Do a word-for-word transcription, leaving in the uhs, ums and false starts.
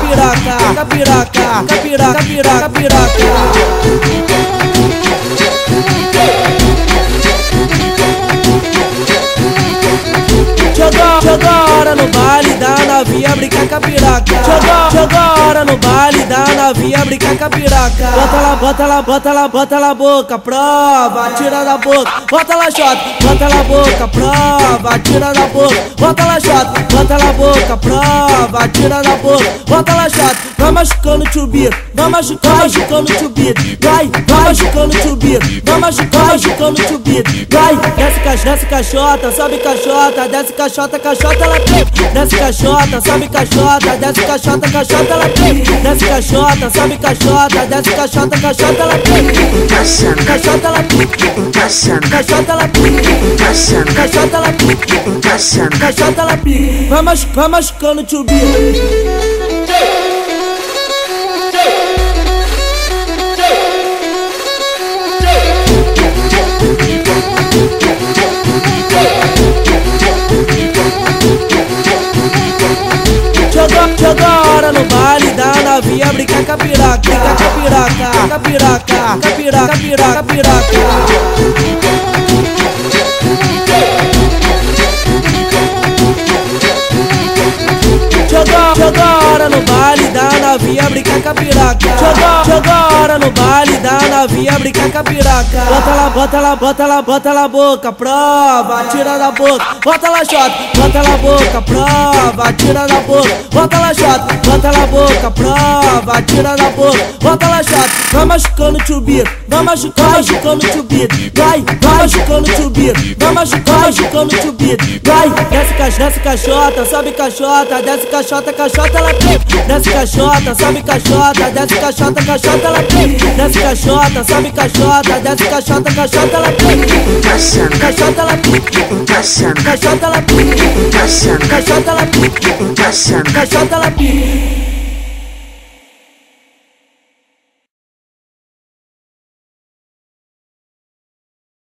piroca, piroca, piroca, piroca, piroca. Chegou, chegou a hora no baile da novinha brincar com a piroca. Chegou, chegou a hora no baile da novinha brincar com a piroca. Bota lá, bota lá, bota lá, bota lá boca, prova, tira da boca. Bota lá shot, bota lá boca, prova, tira da boca. Bota lá shot, bota lá boca, prova, tira da boca. Bota lá shot, vai machucando o tubito, vai machucando, machucando o tubito. Vai, vai machucando o tubito, vai machucando, machucando o tubito. Vai, desce caixota, desce caixota, sobe caixota, desce caixota, caixota ela tem. Desce caixota, sobe caixota, desce caixota, caixota ela tem. Desce caixota, sobe caixota, desce caixota, caixota ela tem. Encaixando, Caixota ela tem, encaixando, caixota ela tem, encaixando, caixota ela tem, encaixando. caixota ela tem. Vai machucando, vai machucando o tubito. Chegou, chegou a hora no baile da novinha brincar com a piroca. Brincar com a piroca, com a piroca, com a piroca, piroca, piroca. Chegou, chegou a hora no baile da novinha brincar com a piroca. Chegou, chegou a hora no baile da novinha brincar com a piroca. Bota lá, bota lá, bota lá, bota lá boca, prova, tira da boca. Bota lá shot, bota lá boca, prova, tira da boca. Bota lá shot, bota lá boca, prova, tira da boca. Bota lá shot, vai machucando o tubito, vai machucando, machucando o tubito. Vai, vai machucando o tubito, vai machucando, machucando o tubito. Vai, desce caixota, desce caixota, sobe caixota, desce caixota, caixota ela tem. Desce caixota, sobe caixota, desce caixota, caixota ela tem. Desce caixota, sobe caixota, desce caixota, caixota ela tem. Encaixando, Caixota ela tem, encaixando, caixota ela tem, encaixando, caixota ela tem, encaixando. caixota ela tem.